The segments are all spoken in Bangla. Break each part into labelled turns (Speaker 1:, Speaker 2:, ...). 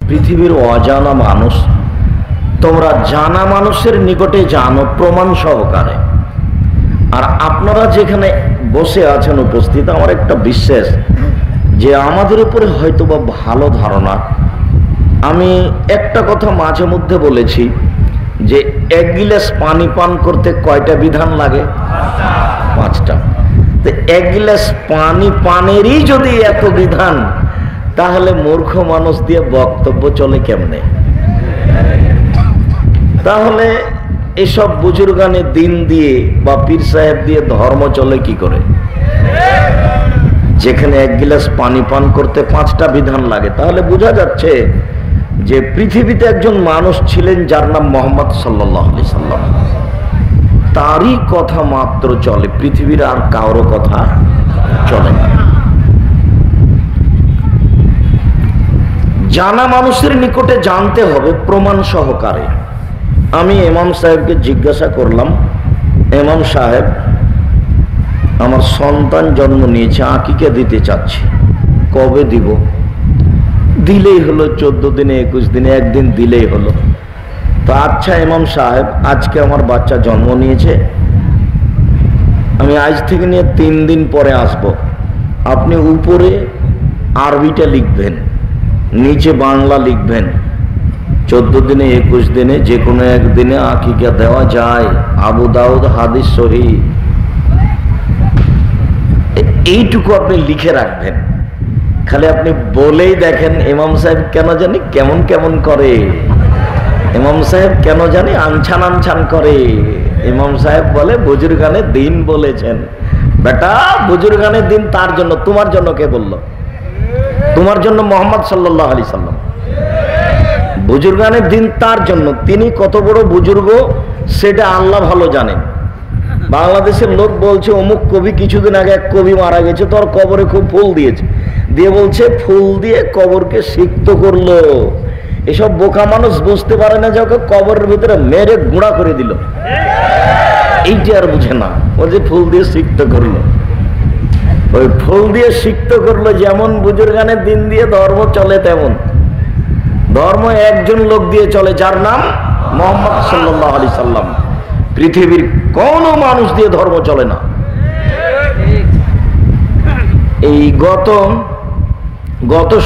Speaker 1: পৃথিবীর অজানা মানুষ, তোমরা জানা মানুষের নিকটে জানো প্রমাণ সহকারে। আর আপনারা যেখানে বসে আছেন উপস্থিত, আমার একটা বিশ্বাস যে আমাদের উপরে হয়তোবা ভালো ধারণা। আমি একটা কথা মাঝে মধ্যে বলেছি যে এক গিলাস পানি পান করতে কয়টা বিধান লাগে? 5টা। তো এক গিলাস পানি পানেরই যদি এত বিধান, তাহলে মূর্খ মানুষ দিয়ে বক্তব্য চলে কেমনে? তাহলে এসব বুজুর্গানে দিন দিয়ে বা পীর সাহেব দিয়ে ধর্ম চলে কি করে? যেখানে এক গিলাস পানি পান করতে 5টা বিধান লাগে, তাহলে বোঝা যাচ্ছে যে পৃথিবীতে একজন মানুষ ছিলেন যার নাম মোহাম্মদ সাল্লাল্লাহু আলাইহি সাল্লাম। তারই কথা মাত্র চলে, পৃথিবীর আর কারো কথা চলে না। জানা মানুষের নিকটে জানতে হবে প্রমাণ সহকারে। আমি ইমাম সাহেবকে জিজ্ঞাসা করলাম, ইমাম সাহেব, আমার সন্তান জন্ম নিয়েছে, আকিকা দিতে চাচ্ছি, কবে দিব? দিলেই হলো 14 দিনে, 21 দিনে, একদিন দিলেই হলো। তো আচ্ছা ইমাম সাহেব, আজকে আমার বাচ্চা জন্ম নিয়েছে, আমি আজ থেকে নিয়ে 3 দিন পরে আসব। আপনি উপরে আরবিটা লিখবেন, নিচে বাংলা লিখবেন। 14 দিনে, 21 দিনে, যে কোনো একদিনে আকিকা দেওয়া যায়, আবু দাউদ হাদিস সহিহ। এইটুকু আপনি লিখে রাখবেন। খালি আপনি বলেই দেখেন, ইমাম সাহেব কেন জানি কেমন কেমন করে, ইমাম সাহেব কেন জানি আনছান আনছান করে। ইমাম সাহেব বলে বুজুর্গানে দিন বলেছেন। বেটা, বুজুর্গানে দিন তার জন্য, তোমার জন্য কে বলল? তোমার জন্য মোহাম্মদ সাল্লাল্লাহু আলাইহি সাল্লাম। বুজুর্গানের দিন তার জন্য, তিনি কত বড় বুজুর্গ সেটা আল্লাহ ভালো জানেন। বাংলাদেশের লোক বলছে অমুক কবি, কিছুদিন আগে এক কবি মারা গেছে, তোর কবরে খুব ফুল দিয়েছে, দিয়ে বলছে ফুল দিয়ে কবরকে সিক্ত করলো। এসব বোকা মানুষ বুঝতে পারে না যে ওকে কবরের ভিতরে মেরে গুঁড়া করে দিল, এইটা আর বুঝে না। ও যে ফুল দিয়ে সিক্ত করলো, ওই ফুল দিয়ে সিক্ত করলো। যেমন বুজুর্গানের দিন দিয়ে ধর্ম চলে, তেমন ধর্ম একজন লোক দিয়ে চলে, যার নাম মোহাম্মদ সাল্লাল্লাহু আলাইহি সাল্লাম। পৃথিবীর কোন মানুষ দিয়ে ধর্ম চলে না। এই গত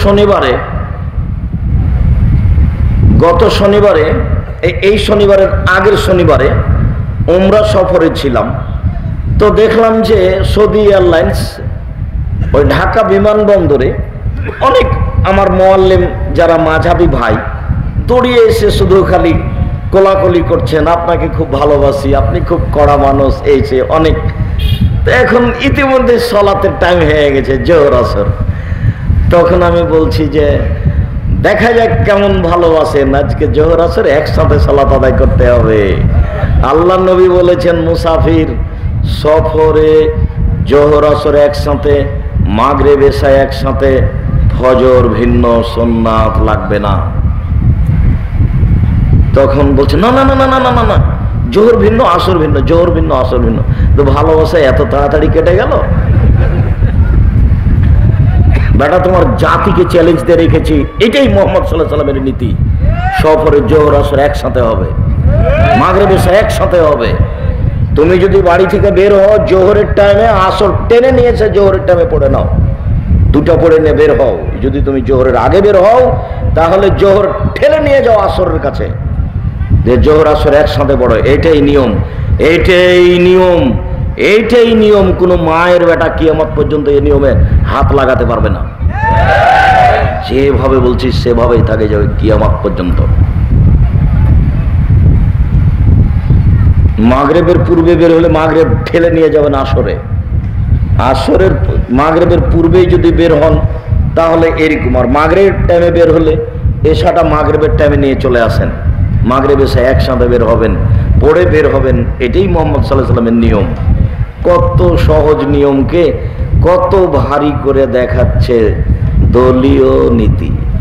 Speaker 1: শনিবারে এই শনিবারের আগের শনিবারে উমরা সফরে ছিলাম। তো দেখলাম যে সৌদি এয়ারলাইন্স ওই ঢাকা বিমানবন্দরে অনেক আমার মুআল্লিম যারা মাঝহাবি ভাই দৌড়িয়ে এসে শুধু খালি কোলাকুলি করছেন, আপনাকে খুব ভালোবাসি, আপনি খুব কড়া মানুষ, এই সে অনেক। তো এখন ইতিমধ্যে সালাতের টাইম হয়ে গেছে, জোহর আসর। তখন আমি বলছি যে দেখা যাক কেমন ভালোবাসেন, আজকে জোহর আসর একসাথে সালাত আদায় করতে হবে। আল্লাহ নবী বলেছেন মুসাফির সফরে জোহর আসর একসাথে, মাগরিব এশা একসাথে, ফজর ভিন্ন, সুন্নাত লাগবে না। তখন বলছে না না না না না না না, জোহর ভিন্ন আসর ভিন্ন, জোহর ভিন্ন আসর ভিন্ন। তো ভালোবাসা এত তাড়াতাড়ি কেটে গেল? বেটা, তোমার জাতিকে চ্যালেঞ্জ দিয়ে রেখেছি, এটাই মুহাম্মদ সাল্লাল্লাহু আলাইহি সাল্লামের নীতি। সফরে জোহর আসর একসাথে হবে, মাগরিব এশা একসাথে হবে। তুমি যদি বাড়ি থেকে বের হও জোহরের টাইমে, আসর টেনে নিয়েছে জোহরের টাইমে পড়ে নাও, দুটো পড়ে নিয়ে বের হও। যদি তুমি জোহরের আগে বের হও তাহলে জোহর ঠেলে নিয়ে যাও আসরের কাছে, যে জোহর আসর একসাথে পড়ো। এটাই নিয়ম, এইটাই নিয়ম, এইটাই নিয়ম। কোনো মায়ের বেটা কিয়ামত পর্যন্ত এই নিয়মে হাত লাগাতে পারবে না। যেভাবে বলছি সেভাবেই থাকে যাবে কিয়ামত পর্যন্ত। মাগরিবের পূর্বে বের হলে মাগরিব ঠেলে নিয়ে যাবেন আসরে। আসরের মাগরিবের পূর্বেই যদি বের হন তাহলে এরকম। আর মাগরিবের টাইমে বের হলে এশাটা মাগরিবের টাইমে নিয়ে চলে আসেন, মাগরিব এশা একসাথে বের হবেন, পড়ে বের হবেন। এটাই মুহাম্মদ সাল্লাল্লাহু আলাইহি সাল্লামের নিয়ম। কত সহজ নিয়মকে কত ভারী করে দেখাচ্ছে দলীয় নীতি।